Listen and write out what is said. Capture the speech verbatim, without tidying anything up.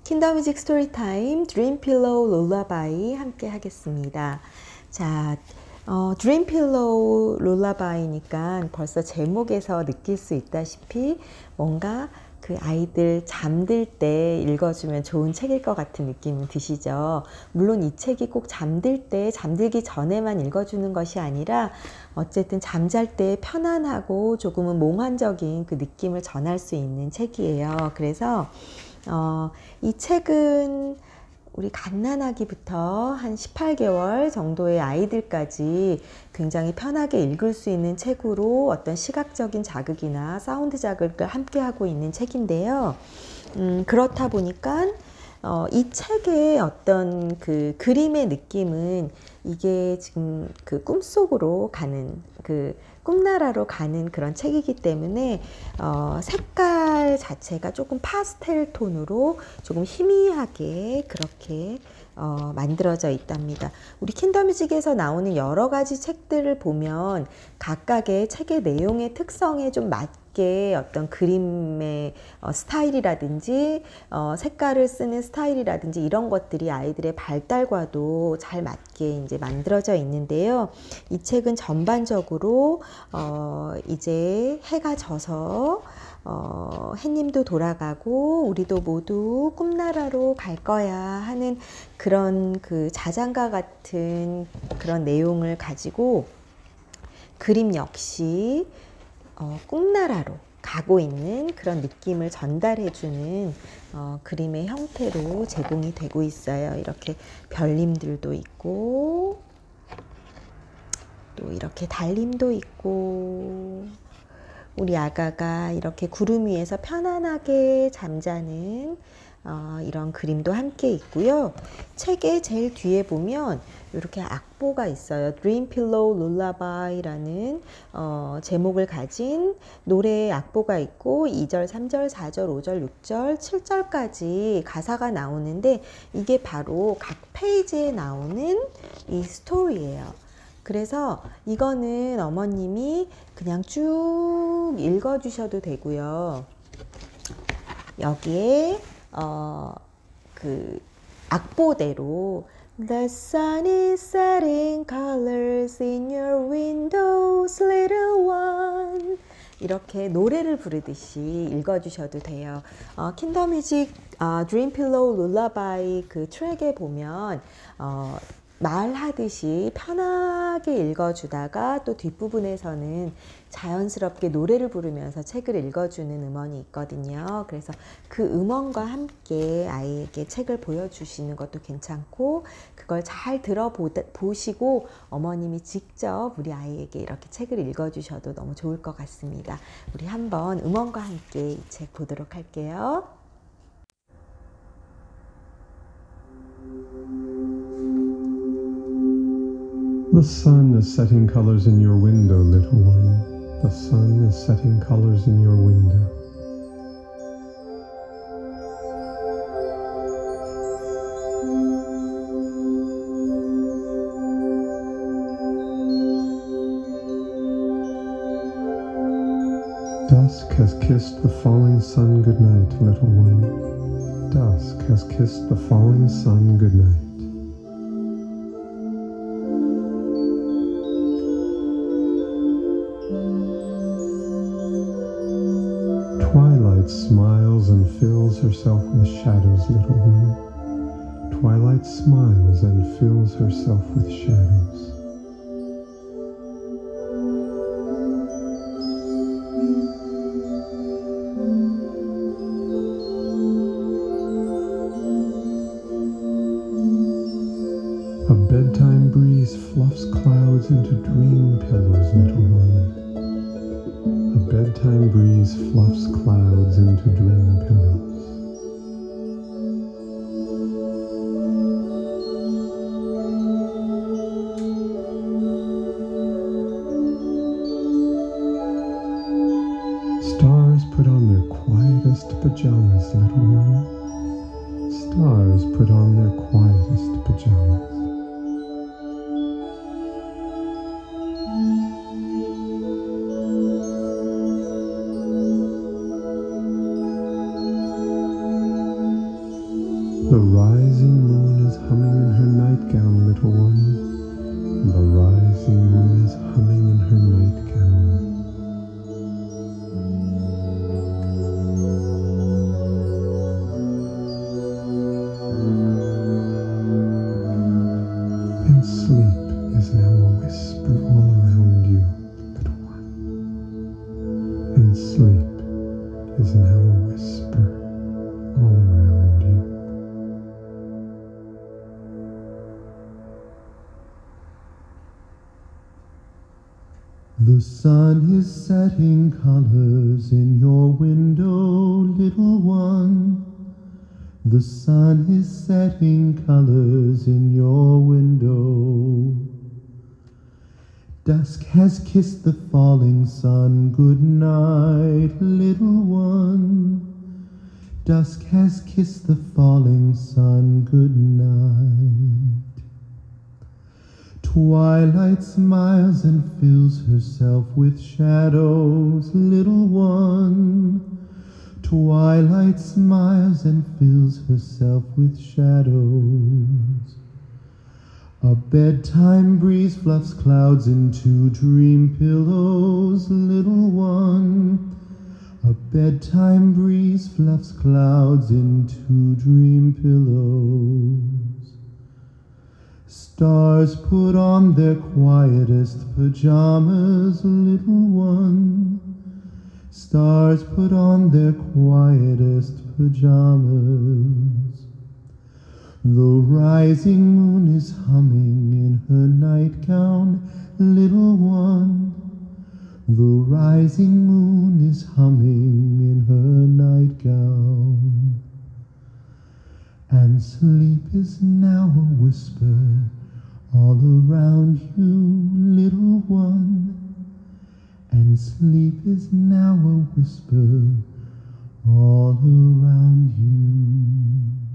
킨더뮤직 스토리타임 드림 필로우 룰라바이 함께 하겠습니다. 자, 어, 드림 필로우 룰라바이니까 벌써 제목에서 느낄 수 있다시피 뭔가 그 아이들 잠들 때 읽어주면 좋은 책일 것 같은 느낌 드시죠? 물론 이 책이 꼭 잠들 때, 잠들기 전에만 읽어주는 것이 아니라 어쨌든 잠잘 때 편안하고 조금은 몽환적인 그 느낌을 전할 수 있는 책이에요. 그래서 어, 이 책은 우리 갓난아기부터 한 십팔 개월 정도의 아이들까지 굉장히 편하게 읽을 수 있는 책으로 어떤 시각적인 자극이나 사운드 자극을 함께 하고 있는 책인데요. 음, 그렇다 보니까 어, 이 책의 어떤 그 그림의 느낌은 이게 지금 그 꿈속으로 가는 그 꿈나라로 가는 그런 책이기 때문에 어, 색깔 자체가 조금 파스텔 톤으로 조금 희미하게 그렇게 어, 만들어져 있답니다. 우리 킨더뮤직에서 나오는 여러 가지 책들을 보면 각각의 책의 내용의 특성에 좀 맞게 어떤 그림의 어, 스타일이라든지 어, 색깔을 쓰는 스타일이라든지 이런 것들이 아이들의 발달과도 잘 맞게 이제 만들어져 있는데요. 이 책은 전반적으로 어, 이제 해가 져서 어, 해님도 돌아가고 우리도 모두 꿈나라로 갈 거야 하는 그런 그 자장가 같은 그런 내용을 가지고 그림 역시 어, 꿈나라로 가고 있는 그런 느낌을 전달해주는 어, 그림의 형태로 제공이 되고 있어요. 이렇게 별님들도 있고 또 이렇게 달림도 있고 우리 아가가 이렇게 구름 위에서 편안하게 잠자는 어, 이런 그림도 함께 있고요. 책의 제일 뒤에 보면 이렇게 악보가 있어요. Dream Pillow Lullaby라는 어, 제목을 가진 노래의 악보가 있고 이 절, 삼 절, 사 절, 오 절, 육 절, 칠 절까지 가사가 나오는데 이게 바로 각 페이지에 나오는 이 스토리예요. 그래서 이거는 어머님이 그냥 쭉 읽어주셔도 되고요. 여기에 어, 그 악보대로 The sun is setting colors in your windows, little one. 이렇게 노래를 부르듯이 읽어주셔도 돼요. 어, 킨더뮤직 어, 드림 필로우 룰라바이 그 트랙에 보면 어, 말하듯이 편하게 읽어주다가 또 뒷부분에서는 자연스럽게 노래를 부르면서 책을 읽어주는 음원이 있거든요. 그래서 그 음원과 함께 아이에게 책을 보여주시는 것도 괜찮고 그걸 잘 들어보시고 어머님이 직접 우리 아이에게 이렇게 책을 읽어주셔도 너무 좋을 것 같습니다. 우리 한번 음원과 함께 이 책 보도록 할게요. The sun is setting colors in your window, little one. The sun is setting colors in your window. Dusk has kissed the falling sun goodnight, little one. Dusk has kissed the falling sun goodnight. Twilight smiles and fills herself with shadows, little one. Twilight smiles and fills herself with shadows. A bedtime breeze fluffs clouds into dream pillows, little one. A bedtime breeze fluffs clouds into dream pillows. Stars put on their quietest pajamas, little one. Stars put on their quietest pajamas. rising moon is humming in her nightgown, little one. The rising moon is humming in her nightgown. And sleep is now a whisper all around you, little one. And sleep is now a whisper all around you. The sun is setting colors in your window, little one. The sun is setting colors in your window. Dusk has kissed the falling sun good night, little one. Dusk has kissed the falling sun good night. Twilight smiles and fills herself with shadows, little one. Twilight smiles and fills herself with shadows. A bedtime breeze fluffs clouds into dream pillows, little one. A bedtime breeze fluffs clouds into dream pillows. Stars put on their quietest pajamas, little one. Stars put on their quietest pajamas. The rising moon is humming in her nightgown, little one. The rising moon is humming in her nightgown. And sleep is now a whisper all around you, little one. And sleep is now a whisper all around you.